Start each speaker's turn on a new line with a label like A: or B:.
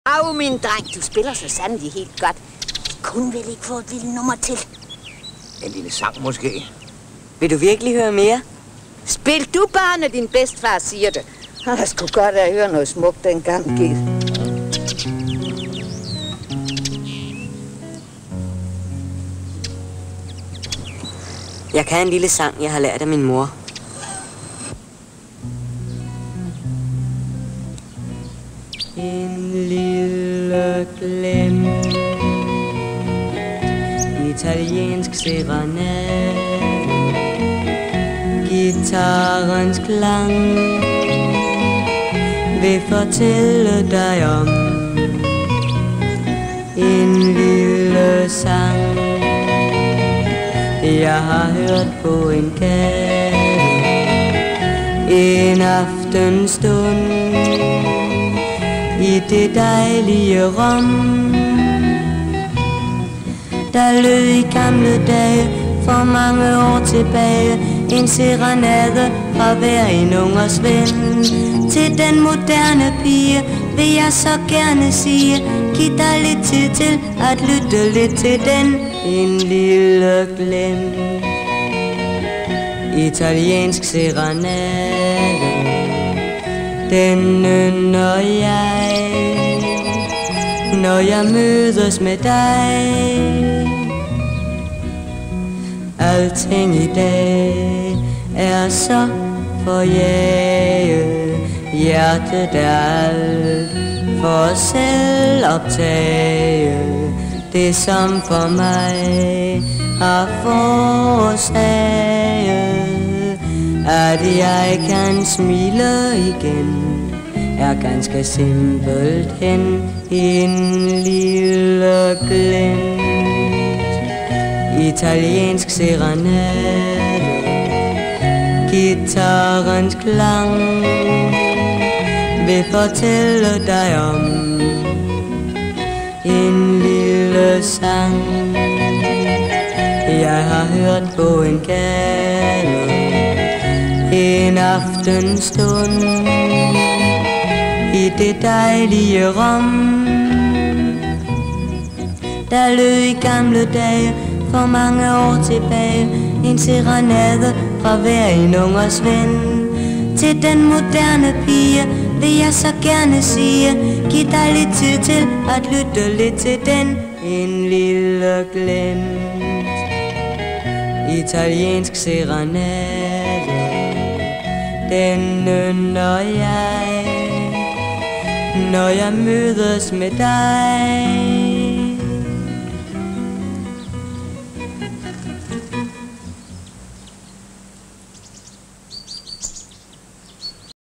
A: Au, min dreng, du spiller så sandelig helt godt. Vi kunne vel ikke få et lille nummer til?
B: En lille sang måske.
C: Vil du virkelig høre mere?
A: Spil du bare, når din bedstfar siger det. Jeg skulle godt have hørt noget smukt dengang, Gid.
C: Jeg kan en lille sang, jeg har lært af min mor. En lille glemt italiensk seranade, guitarens klang vil fortælle dig om en lille sang, jeg har hørt på en gade en aftenstund i det dejlige Rom. Der lød i gamle dage for mange år tilbage en seranade fra hver en ungers ven. Til den moderne pige vil jeg så gerne sige, giv dig lidt tid til at lytte lidt til den. En lille glemt italiensk seranade, den ynder jeg, når jeg mødes med dig. Alting i dag er så forjaget, hjertet er alt for selvoptaget. Det som for mig har forårsaget, at jeg kan smile igen, er ganske simpelt hen en lille glemt italiensk seranade. Guitarens klang vil fortælle dig om en lille sang, jeg har hørt på en gade en aftenstund i det dejlige Rom. Der lød i gamle dage for mange år tilbage en seranade fra hver en ungers ven. Til den moderne pige vil jeg så gerne sige, giv dig lidt tid til at lytte lidt til den. En lille glemt italiensk seranade, den ynder jeg, når jeg mødes med dig.